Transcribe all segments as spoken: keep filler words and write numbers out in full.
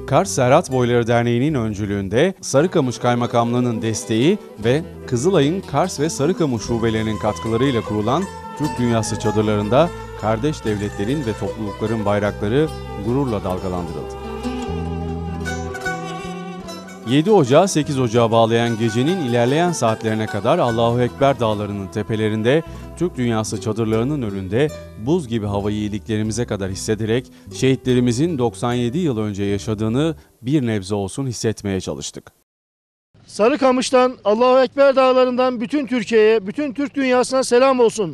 Kars Serhat Boyları Derneği'nin öncülüğünde Sarıkamış Kaymakamlığı'nın desteği ve Kızılay'ın Kars ve Sarıkamış şubelerinin katkılarıyla kurulan Türk Dünyası çadırlarında kardeş devletlerin ve toplulukların bayrakları gururla dalgalandırıldı. yedi Ocağı sekiz Ocağı bağlayan gecenin ilerleyen saatlerine kadar Allahu Ekber dağlarının tepelerinde Türk Dünyası çadırlarının önünde buz gibi havayı iliklerimize kadar hissederek şehitlerimizin doksan yedi yıl önce yaşadığını bir nebze olsun hissetmeye çalıştık. Sarıkamış'tan, Allahu Ekber dağlarından bütün Türkiye'ye, bütün Türk dünyasına selam olsun.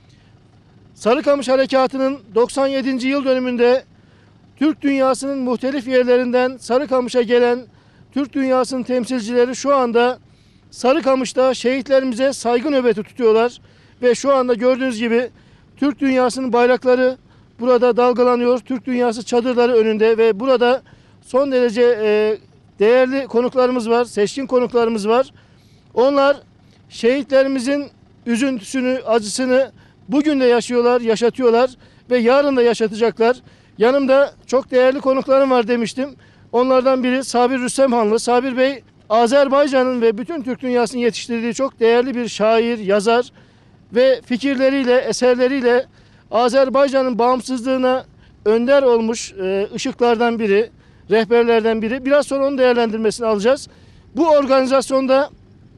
Sarıkamış Harekatı'nın doksan yedinci yıl dönümünde Türk dünyasının muhtelif yerlerinden Sarıkamış'a gelen Türk dünyasının temsilcileri şu anda Sarıkamış'ta şehitlerimize saygı nöbeti tutuyorlar. Ve şu anda gördüğünüz gibi Türk dünyasının bayrakları burada dalgalanıyor. Türk dünyası çadırları önünde ve burada son derece e, değerli konuklarımız var, seçkin konuklarımız var. Onlar şehitlerimizin üzüntüsünü, acısını bugün de yaşıyorlar, yaşatıyorlar ve yarın da yaşatacaklar. Yanımda çok değerli konuklarım var demiştim. Onlardan biri Sabir Rüstemhanlı. Sabir Bey, Azerbaycan'ın ve bütün Türk dünyasının yetiştirdiği çok değerli bir şair, yazar ve fikirleriyle, eserleriyle Azerbaycan'ın bağımsızlığına önder olmuş e, ışıklardan biri, rehberlerden biri. Biraz sonra onun değerlendirmesini alacağız. Bu organizasyonda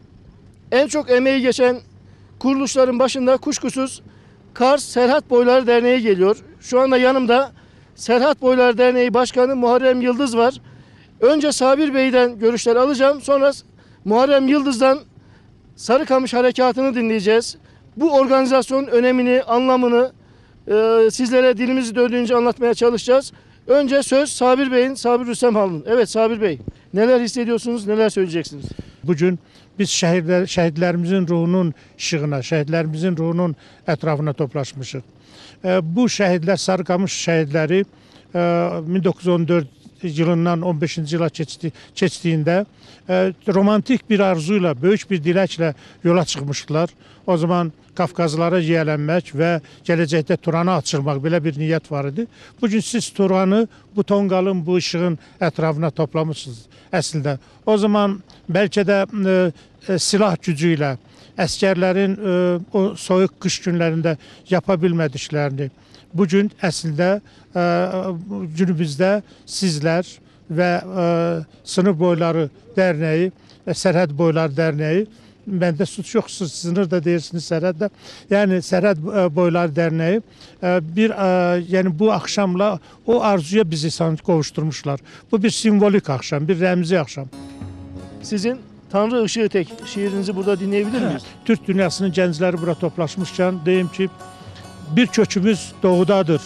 en çok emeği geçen kuruluşların başında kuşkusuz Kars Serhat Boyları Derneği geliyor. Şu anda yanımda Serhat Boyları Derneği Başkanı Muharrem Yıldız var. Önce Sabir Bey'den görüşler alacağım. Sonra Muharrem Yıldız'dan Sarıkamış Harekatı'nı dinleyeceğiz. Bu organizasyonun önemini, anlamını e, sizlere dilimizi döndüğünce anlatmaya çalışacağız. Önce söz Sabir Bey'in, Sabir Rüstemhanlı'nın. Evet Sabir Bey, neler hissediyorsunuz, neler söyleyeceksiniz? Bugün biz şehitler, şehitlerimizin ruhunun ışığına, şehitlerimizin ruhunun etrafına toplaşmışıq. E, bu şehitler, Sarıkamış şehitleri e, bin dokuz yüz on dörd yılından on beşinci yıla keçdi, keçdiyində e, romantik bir arzuyla, böyük bir diləklə yola çıxmışdılar. O zaman Qafqazlara yiyələnmək və gələcəkdə Turanı açılmaq belə bir niyyət var idi. Bugün siz Turanı bu tonqalın, bu ışığın ətrafına toplamışsınız əslində. O zaman bəlkə də e, e, silah gücü ilə əskərlərin e, o soyuq qış günlərində yapa bilmədiklərini bugün əslində e, günümüzdə sizlər və e, Sınır Boyları Dərnəyi, Sərhəd Boyları Dərnəyi, məndə suç yoxsuz, sınır da deyirsiniz Sərhəd də. Yəni Sərhəd Boyları Dərnəyi bir, yəni bu axşamla o arzuya bizi sanki qovuşturmuşlar. Bu bir simvolik axşam, bir rəmzi axşam. Sizin Tanrı Işığı Tek şiirinizi burada dinleyebilir miyiz? Türk dünyasının gəncləri bura toplaşmışkən deyim ki, bir kökümüz doğudadır,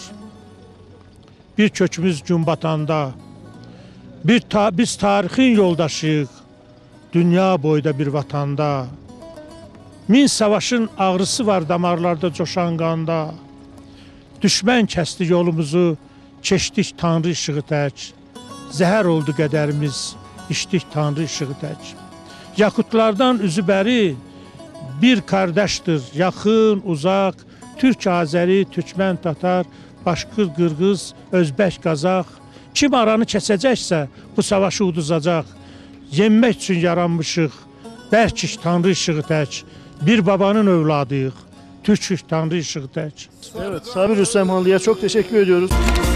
bir kökümüz gün batanda, bir ta biz tarixin yoldaşıyıq, dünya boyda bir vatanda. Min savaşın ağrısı var damarlarda coşan qanda. Düşmən kəsdi yolumuzu, keçdik Tanrı işığı tək. Zəhər oldu qədərimiz, içdik Tanrı işığı tək. Yakutlardan üzü bəri bir qardaşdır, yaxın, uzaq, Türk, Azəri, Türkmən, Tatar, Başqır, Qırğız, Özbək, Qazaq. Kim aranı kəsəcəksə bu savaşı uduzacaq. Yenmək üçün yaranmışıq, bəlkik Tanrı işığı tək, bir babanın övladıyıq, Türkük Tanrı işığı tək. Evet, Sabir Rüstemhanlı'ya çok teşekkür ediyoruz.